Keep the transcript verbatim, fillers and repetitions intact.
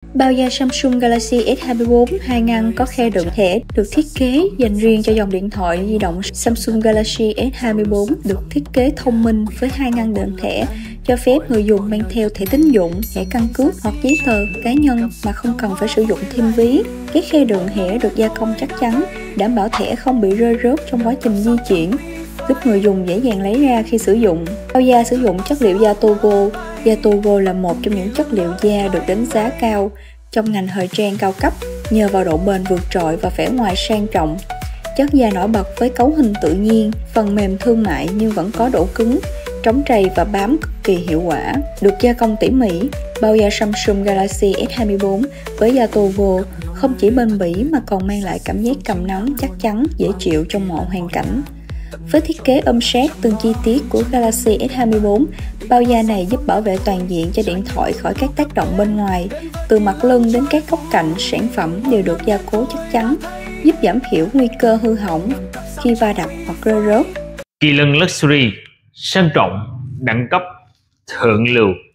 Bao da Samsung Galaxy S hai mươi bốn hai ngăn có khe đựng thẻ được thiết kế dành riêng cho dòng điện thoại di động Samsung Galaxy S hai mươi bốn, được thiết kế thông minh với hai ngăn đựng thẻ, cho phép người dùng mang theo thẻ tín dụng, thẻ căn cước hoặc giấy tờ cá nhân mà không cần phải sử dụng thêm ví. Các khe đựng thẻ được gia công chắc chắn, đảm bảo thẻ không bị rơi rớt trong quá trình di chuyển, giúp người dùng dễ dàng lấy ra khi sử dụng. Bao da sử dụng chất liệu da Togo. Da Togo là một trong những chất liệu da được đánh giá cao trong ngành thời trang cao cấp nhờ vào độ bền vượt trội và vẻ ngoài sang trọng. Chất da nổi bật với cấu hình tự nhiên, phần mềm thương mại nhưng vẫn có độ cứng, chống trầy và bám cực kỳ hiệu quả. Được gia công tỉ mỉ, bao da Samsung Galaxy S hai mươi bốn với da Togo không chỉ bền bỉ mà còn mang lại cảm giác cầm nắm chắc chắn, dễ chịu trong mọi hoàn cảnh. Với thiết kế ôm sát từng chi tiết của Galaxy S hai mươi bốn, bao da này giúp bảo vệ toàn diện cho điện thoại khỏi các tác động bên ngoài. Từ mặt lưng đến các góc cạnh, sản phẩm đều được gia cố chắc chắn, giúp giảm thiểu nguy cơ hư hỏng khi va đập hoặc rơi rớt. Kỳ lân Luxury, sang trọng, đẳng cấp, thượng lưu.